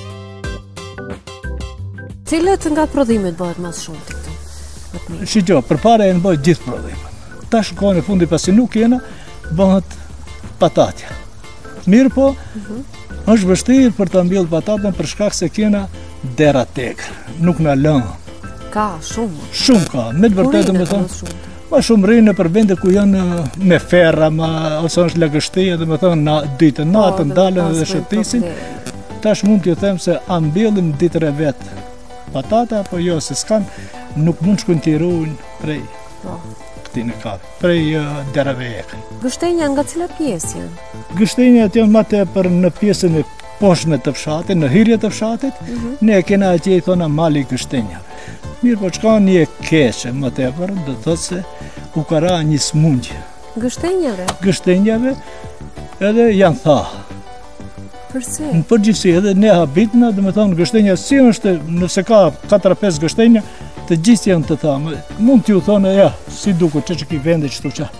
Cilët nga prodhimet bëhet më shumë këtu? Shqipjo, përpara e në bëjt gjithë prodhimet. Tash në kohën e fundi pasi nuk jena, bëhet patatja. Mirë po, është vështirë për të mbjellë patatën për shkak se kena dera tek, nuk na lënë. Ka shumë. Shumë ka, me të vërtetë më thonë. Ma shumë rrinë për vende ku janë me ferra, ose është lagështia, dhe më thonë ditë natën dalën dhe shëtisin. Tash mund t'ju them se a mbjellim ditëre vetë patata, apo jo, se s'kan, nuk mund shkojnë t'i rujnë prej këti në kapë, prej derave ekë. Gështenja nga cila pjesë janë? Gështenja janë ma tepër në pjesën e poshtme të fshatit, në hyrje të fshatit, ne e kena atje i thona mali gështenjave. Mirë po qka një keqe më tepër, do të thotë se u kara një smundje. Gështenjave? Gështenjave edhe janë tha. Përse? Në përgjithësi edhe ne habitna, dhe me thonë gështenja si është, nëse ka 4-5 gështenja, të gjithë janë të tha. Mund t'ju thonë, ja, si duku që ki vende që tu qa.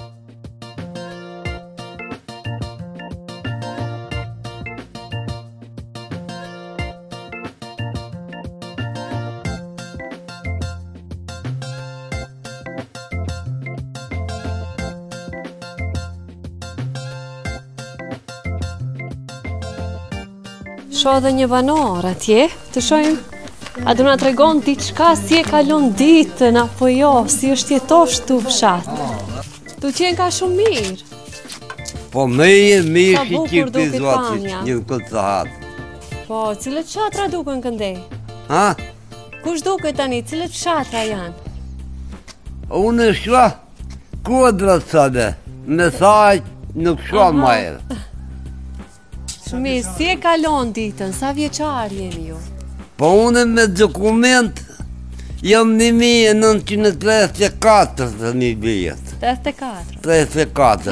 Shoh edhe një banor atje, të shohim, a do na tregon diçka si e kalon ditën apo jo, si është jetosh tu fshat. Tu qenë ka shumë mirë. Po mirë që ti pizot një këtë sahat. Po, cilët fshatra duken këndej? Ha? Kush duket tani, cilët fshatra janë? Unë shua Kodra sade, në saj nuk shua ma edhe. Shmis, si e kalon ditën, sa vjeçar jeni ju? Po unë me dokument jam 1934 të një vjetë. 34. 34.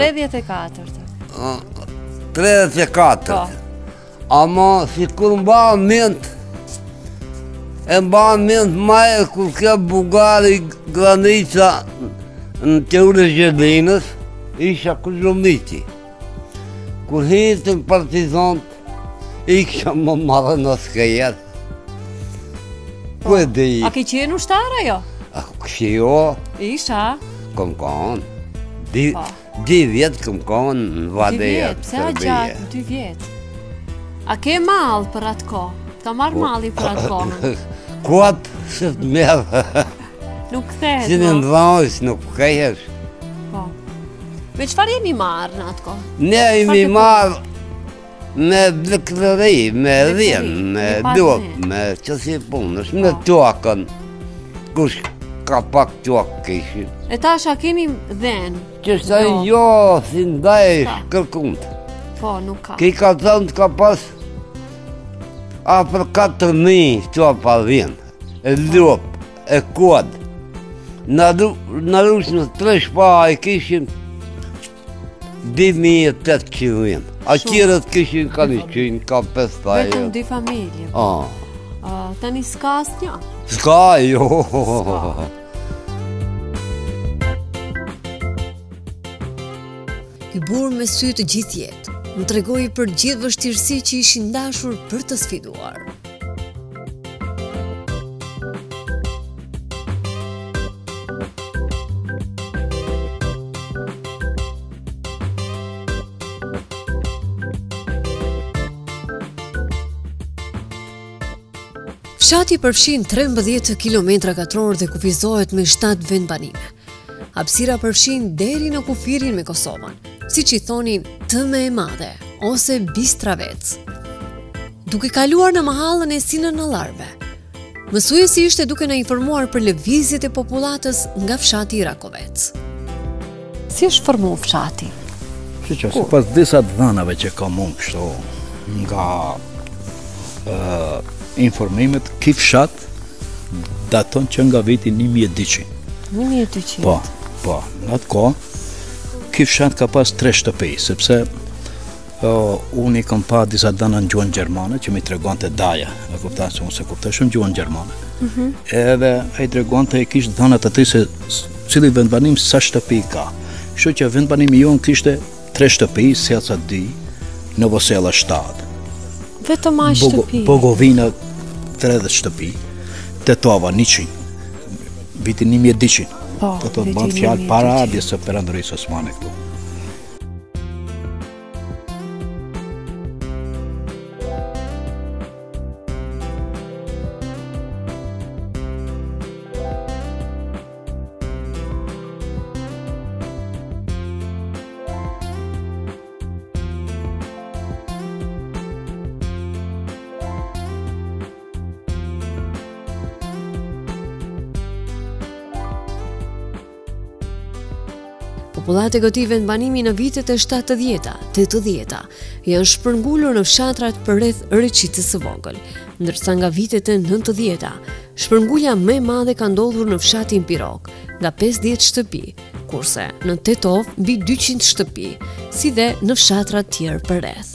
34. Ama si kur mba ment, e mba ment maje kur ka Bugari granica në Teure Gjedinës, isha Kuzhumiti. Kur hitën partizant, isha më marrë në skejer. Ku e di? A ke qenë ushtara jo? A kështë jo? Isha? Këm konë. 2 vjetë këm konë në Vadeja të Pse a gjatë 2 vjetë? A ke malë për atë ko? Ta marrë mali për atë kohën? Kuatë se të merë. Nuk thehet, Si në ndrojës, nuk kehesh. Po. Me qëfar jemi marrë në atë ko? Ne jemi marrë me blekëri, me rrien, me dop, me qësi punësh, me tuakën. Kush ka pak tuak kishim. E tasha keni dhenë? Qështë jo, si ndajsh kërkunt. Po, nuk ka. Ki ka thënë ka pas apër 4.000 tuapa rrien, e dop, e kod. Në rush në 3 shpa e kishim 2.800 rrien. A qirët kishin ka 100, ka 500. Vetëm 2 familje. Tani s'ka asnjë? S'ka, jo. Ky burr me sy të gjithë jetë më tregoi për gjithë vështirësi që ishin dashur për të sfiduar. Fshati përfshin 13 km2 dhe kufizohet me 7 vendbanime. Hapësira përfshin deri në kufirin me Kosovën, siç i thonin Tëme e Madhe ose Bistravec. Duke kaluar në mahallën e Sinën Allarve, mësuesi ishte duke na informuar për lëvizjet e popullatës nga fshati Rakovec. Si është formu fshati? Sipas disa dhënave që kam unë kështu nga informimet, ky fshat daton që nga viti 1200. 1200? Po, në atë kohë, ky fshat ka pas 3 shtëpi, sepse unë i kam pa disa dëna në gjuhën gjermane që mi tregonte Daja, e kuptan se unë se kuptoj shumë gjuhën gjermane. Edhe a i tregonte e kishtë dënat aty se cili vendbanim sa shtëpi ka. Kështu që vendbanimi jonë kishte 3 shtëpi, Sjaca 2, Novosela 7. Vetëm aq shtëpi? Bogovina 30 shtëpi, Tetova 100, vitin 1200. Të të bëndë fjalë para ardhjes së Perandërisë Osmane këtu. Popullat e këtij vendbanimi në vitet e 70-ta, 80-ta janë shpërngulur në fshatrat përreth Reqicës së Vogël, ndërsa nga vitet e 90-ta, shpërngulja më e madhe ka ndodhur në fshatin Pirok, nga 50 shtëpi, kurse në Tetov mbi 200 shtëpi, si dhe në fshatrat tjerë përreth.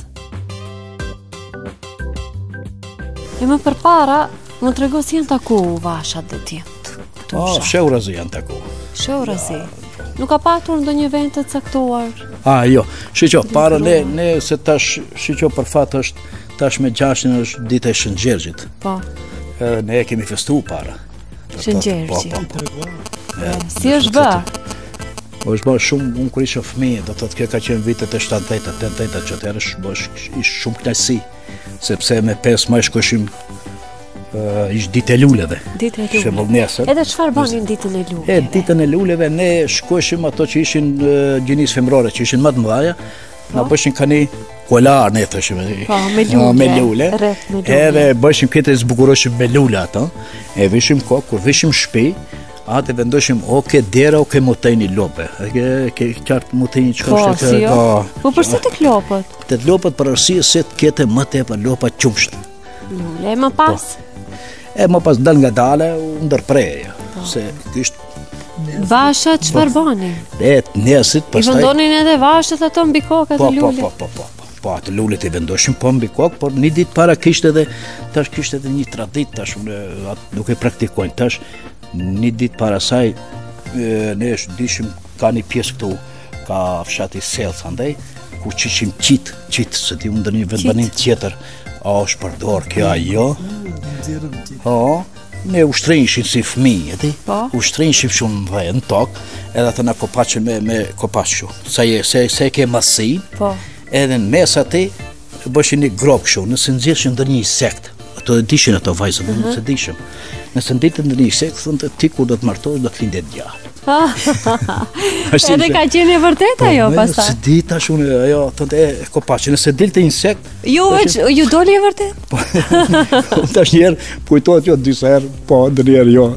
E më përpara, më trego si janë taku vashat dhe tjetë. Sheurazi janë taku. Sheurazi. Nuk ka patur ndonjë event të caktuar? Jo. Shiqo, para ne se tash, shiqo për fat është tash me 6-ën është dita e Shëngjergjit. Po. Ne e kemi festu para. Shëngjergjit. Si është bë? është bë shumë, unë kur isha fëmijë, do të thotë kjo ka qenë vitet e 70-ta, 80-ta, që atëherë ishte shumë kënaqësi, sepse me 5 maj shkoshim ishtë ditë e luleve. Ditë e luleve. Edhe çfarë bënin ditën e luleve? Ditën e luleve ne shkoshim ato që ishin gjinisë femrore, që ishin më të mëdha, na bëshin kani kolar, ne thëshim. Me lule. Edhe bëshim këtë zbukuroshim me lule ato. E vishim kokë, kur vishim shtëpi, Atë vendoshim o ke dera o ke motejni lope. Ke qartë motejni që është si jo? Po përse të lopët? Të lopët për arsye se të kete më tepër lopa qumsht. Lule, më pas? Më pas dal nga dale, u ndërpreje. Se kështë... Vashat çfarë bani? Nesit, pastaj... I vendonin edhe vashat ato mbi kokat e lulit? Po, atë lulit i vendoshim po mbi kokë, por një ditë para kishte edhe një tradit, tash unë nuk e praktikojnë, tash një ditë para saj, ne dishim ka një pjesë këtu, ka fshati Selc, andaj, ku qishim qitë, se ti unë ndër një vendbanim tjetër, a është përdor kjo ajo, ne ushtrinjshim si fëmijë, edi? Ushtrinjshim shumë më në tokë, edhe atë na kopaqen me kopaq shumë, se ke masi, edhe në mes ati, bëshin një grobë shumë, nëse nëzirëshin ndër një insekt, ato dhe dishin ato vajzët, nëse dishim, nëse nditën ndër një insekt, thënë të ti kur do të martosh, do të lindet gjallë. Edhe ka qenë e vërtet ajo pastaj? Se di tash unë, ajo, thënë e kopaqe, nëse dilte insekt... Ju doli e vërtet? Tash njerë, kujtojt jo disa herë, po, ndër njerë jo.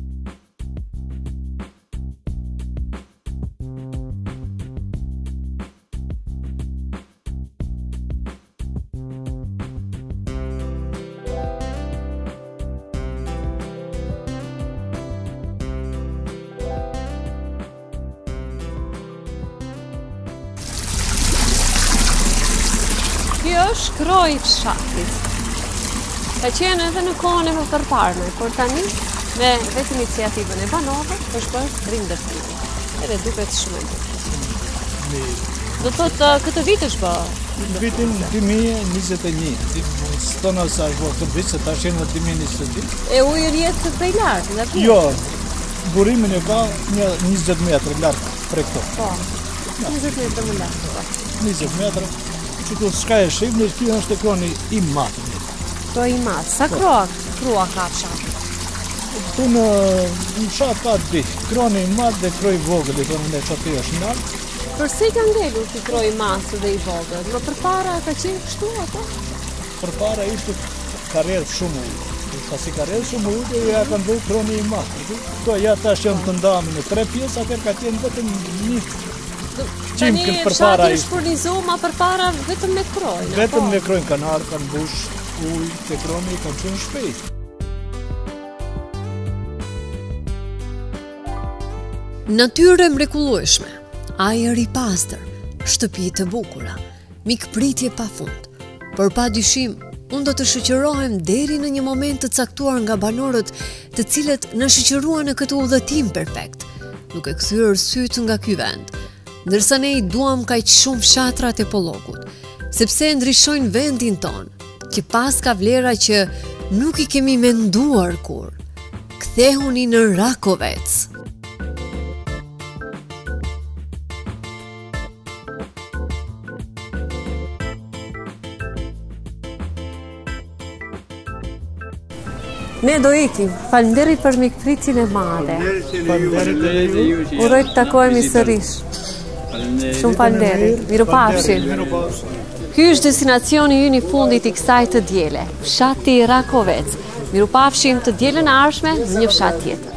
Kjo është kroj i fshatit. Ka qenë edhe në kohën e më përparme, por tani, me vetë iniciativën e banorëve, është bërë rindërtimi. Edhe duket shumë e bukur. Do thotë, këtë vit është bërë? Në vitin 2021. Stona sa është bërë këtë vit, se ta shenë në 2021. E ujë rjetë prej lartë, nga këtë? Jo, burimin e ka 20 metrë lartë prej këto. Po, 20 metrë më lartë. 20 metrë. Që të shka e shqipë, kjo është e kroni i matë. Po i matë, sa krua ka fshatë? Këtu në fshatë ka dy, kroni i matë dhe kroj vogël, i kroni në qatë është nalë. Përse ka ngelur të kroj i matë dhe i vogël? Më përpara ka qenë kështu ato? Përpara ishte karrierë shumë ujë. Pasi karrierë shumë ujë, dhe ja kanë bërë kroni i matë. Këto ja tash janë të ndamë në 3 pjesë, atër ka qenë vetëm një. Tani fshati është furnizu ma përpara vetëm me krojnë? Vetëm me krojnë kanarë, kanë bush, ujë, të kroni, kanë qenë shpejt. Natyrë mrekullueshme, ajër i pastër, shtëpi të bukura, mikpritje pa fund. Por pa dyshim, unë do të shoqërohem deri në një moment të caktuar nga banorët të cilët na shoqëruan në këtë udhëtim perfekt, duke kthyer sytë nga ky vend. Ndërsa ne i duam kaq shumë fshatrat e Pollogut, sepse ndryshojnë vendin ton, që pas ka vlera që nuk i kemi menduar kur. Kthehuni në Rakovec. Ne do ikim. Faleminderit për mikpritjen e madhe. Uroj të takohemi sërish. Shumë faleminderit. Mirupafshim. Ky është destinacioni ynë i fundit i kësaj të diele, fshati Rakovec. Mirupafshim të dielën e ardhshme në një fshat tjetër.